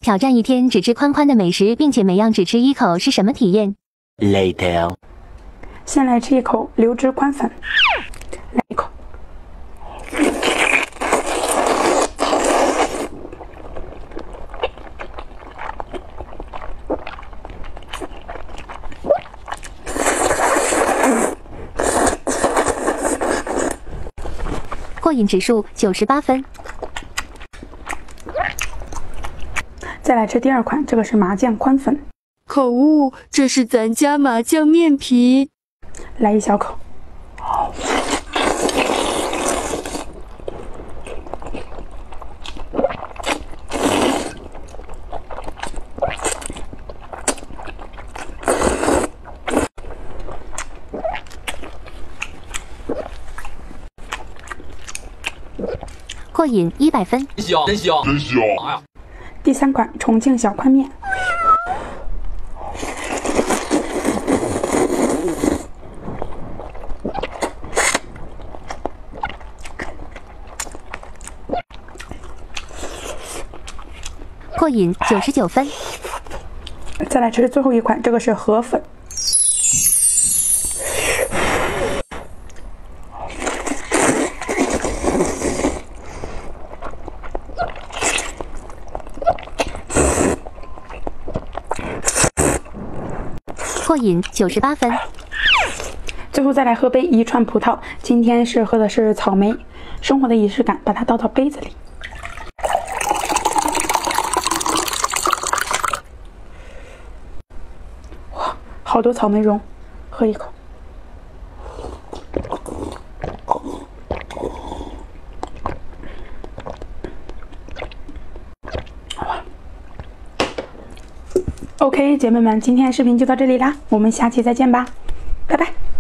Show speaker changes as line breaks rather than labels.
挑战一天只吃宽宽的美食，并且每样只吃一口是什么体验
？Later。
先来吃一口流汁宽粉，来一口。
过瘾指数98分。
再来吃第二款，这个是麻酱宽粉。
可恶，这是咱家麻酱面皮。
来一小口。
过瘾100分。
香，真香，真香！哎呀！
第三款重庆小宽面。
过瘾99分。
再来吃最后一款，这个是河粉。
过瘾98分。
最后再来喝杯一串葡萄，今天是喝的是草莓，生活的仪式感，把它倒到杯子里。哇，好多草莓蓉，喝一口。OK， 姐妹们，今天的视频就到这里啦，我们下期再见吧，拜拜。